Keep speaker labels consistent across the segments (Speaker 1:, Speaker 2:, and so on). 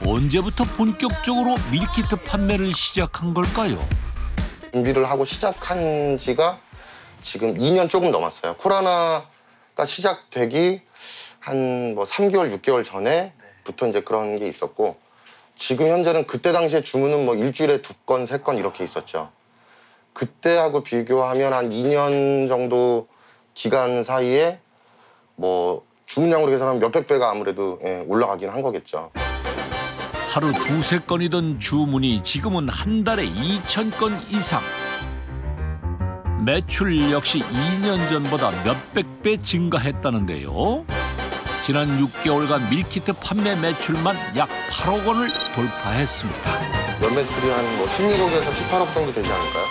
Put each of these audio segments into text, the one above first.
Speaker 1: 언제부터 본격적으로 밀키트 판매를 시작한 걸까요?
Speaker 2: 준비를 하고 시작한 지가 지금 2년 조금 넘었어요. 코로나가 시작되기 한 뭐 3개월, 6개월 전에부터 이제 그런 게 있었고, 지금 현재는 그때 당시에 주문은 뭐 일주일에 2건, 3건 이렇게 있었죠. 그때하고 비교하면 한 2년 정도 기간 사이에 뭐 주문량으로 계산하면 몇백 배가 아무래도 올라가긴 한 거겠죠.
Speaker 1: 하루 2~3건이던 주문이 지금은 한 달에 2,000건 이상. 매출 역시 2년 전보다 몇백 배 증가했다는데요. 지난 6개월간 밀키트 판매 매출만 약 8억 원을 돌파했습니다.
Speaker 2: 연매출이 한 뭐 16억에서 18억 정도 되지 않을까요?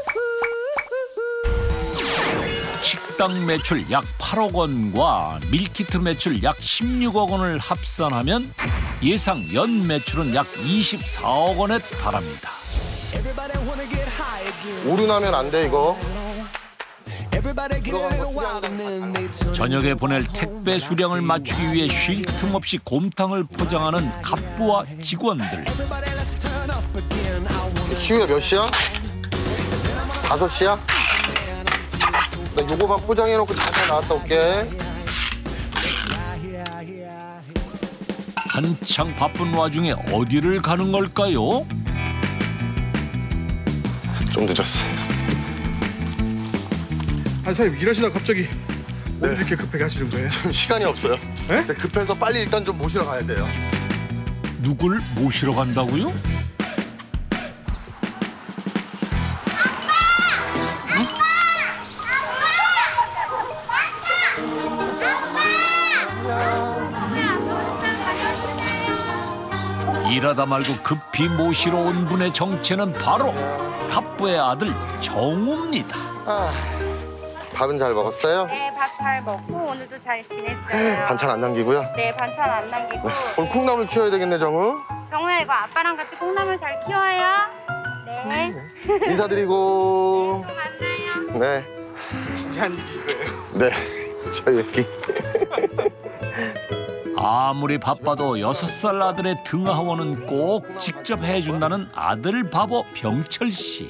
Speaker 1: 식당 매출 약 8억 원과 밀키트 매출 약 16억 원을 합산하면 예상 연 매출은 약 24억 원에 달합니다.
Speaker 2: 오류나면 안 돼, 이거.
Speaker 1: 저녁에 보낼 택배 수량을 맞추기 위해 쉴 틈 없이 곰탕을 포장하는 갑부와 직원들.
Speaker 2: 희우야, 몇 시야? 5시야? 나 요거만 포장해놓고 잠깐 나갔다 올게.
Speaker 1: 한창 바쁜 와중에 어디를 가는 걸까요?
Speaker 2: 좀 늦었어요.
Speaker 3: 아니 사장님 일하시다 갑자기 왜 이렇게 급하게 하시는 거예요?
Speaker 2: 지금 시간이 없어요.
Speaker 3: 네?
Speaker 2: 근데 급해서 빨리 일단 좀 모시러 가야 돼요.
Speaker 1: 누굴 모시러 간다고요? 일하다 말고 급히 모시러 온 분의 정체는 바로 갑부의 아들 정우입니다.
Speaker 2: 밥은 잘 먹었어요?
Speaker 4: 네, 밥 잘 먹고 오늘도 잘 지냈어요.
Speaker 2: 반찬 안 남기고요?
Speaker 4: 네, 반찬 안 남기고.
Speaker 2: 오늘 콩나물 키워야 되겠네, 정우.
Speaker 4: 정우야, 이거 아빠랑 같이 콩나물 잘 키워요. 네.
Speaker 2: 인사드리고.
Speaker 4: 또 만나요.
Speaker 2: 네.
Speaker 3: 한 이거예요.
Speaker 2: 네. 저희 여기.
Speaker 1: 아무리 바빠도 6살 아들의 등하원은 꼭 직접 해준다는 아들 바보 병철 씨.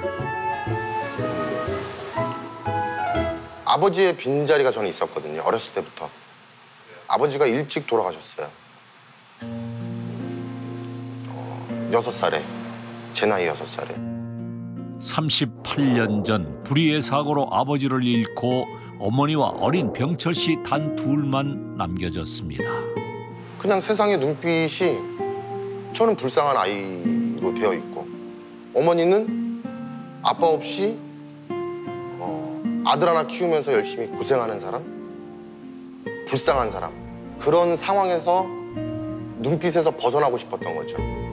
Speaker 2: 아버지의 빈자리가 저는 있었거든요. 어렸을 때부터. 아버지가 일찍 돌아가셨어요. 6살에. 제 나이 6살에.
Speaker 1: 38년 전 불의의 사고로 아버지를 잃고 어머니와 어린 병철 씨 단 둘만 남겨졌습니다.
Speaker 2: 그냥 세상의 눈빛이 저는 불쌍한 아이로 되어 있고, 어머니는 아빠 없이 아들 하나 키우면서 열심히 고생하는 사람, 불쌍한 사람, 그런 상황에서 눈빛에서 벗어나고 싶었던 거죠.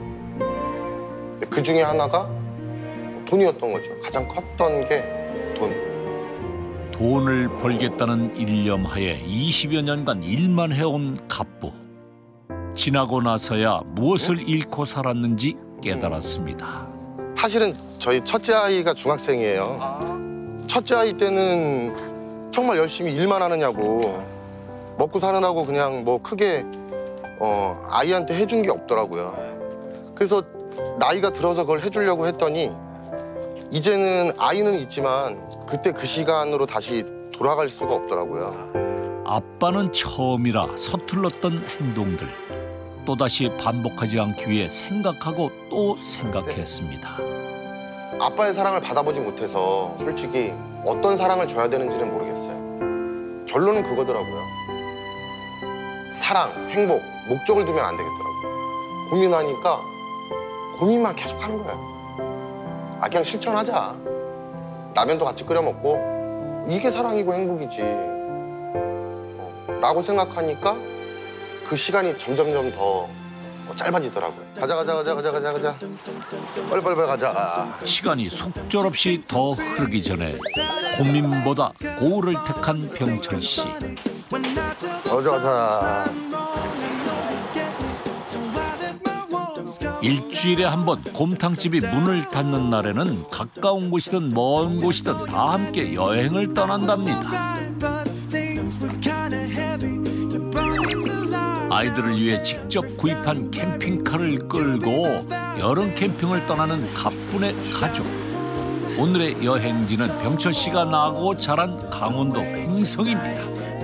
Speaker 2: 그 중에 하나가 돈이었던 거죠. 가장 컸던 게 돈.
Speaker 1: 돈을 벌겠다는 일념하에 20여 년간 일만 해온 갑부. 지나고 나서야 무엇을 잃고 살았는지 깨달았습니다.
Speaker 2: 사실은 저희 첫째 아이가 중학생이에요. 첫째 아이 때는 정말 열심히 일만 하느냐고, 먹고 사느라고 그냥 뭐 크게 아이한테 해준 게 없더라고요. 그래서 나이가 들어서 그걸 해주려고 했더니 이제는 아이는 있지만 그때 그 시간으로 다시 돌아갈 수가 없더라고요.
Speaker 1: 아빠는 처음이라 서툴렀던 행동들. 또다시 반복하지 않기 위해 생각하고 또 생각했습니다.
Speaker 2: 아빠의 사랑을 받아보지 못해서 솔직히 어떤 사랑을 줘야 되는지는 모르겠어요. 결론은 그거더라고요. 사랑, 행복, 목적을 두면 안 되겠더라고요. 고민하니까 고민만 계속 하는 거예요. 그냥 실천하자. 라면도 같이 끓여 먹고 이게 사랑이고 행복이지. 라고 생각하니까 그 시간이 점점점 더 짧아지더라고요. 가자. 빨리 가자.
Speaker 1: 시간이 속절없이 더 흐르기 전에 고민보다 고를 택한 병철 씨.
Speaker 2: 가자.
Speaker 1: 일주일에 한 번 곰탕집이 문을 닫는 날에는 가까운 곳이든 먼 곳이든 다 함께 여행을 떠난답니다. 아이들을 위해 직접 구입한 캠핑카를 끌고 여름 캠핑을 떠나는 가뿐의 가족. 오늘의 여행지는 병철 씨가 나고 자란 강원도 횡성입니다.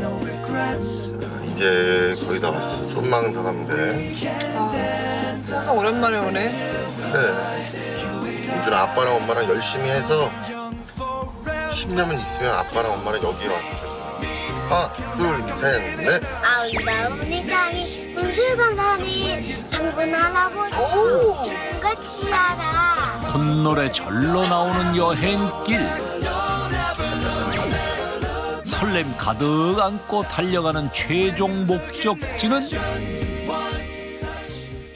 Speaker 2: 이제 거의 다 왔어. 좀만 더 가면 돼.
Speaker 5: 항상 오랜만에 오네.
Speaker 2: 그래. 우주는 아빠랑 엄마랑 열심히 해서 10년은 있으면 아빠랑 엄마랑 여기에 왔어. 하나, 둘, 셋, 넷.
Speaker 6: 아름다운 강이 문술관산이 장군 할아버지 같이 알아.
Speaker 1: 콧노래 절로 나오는 여행길. 설렘 가득 안고 달려가는 최종 목적지는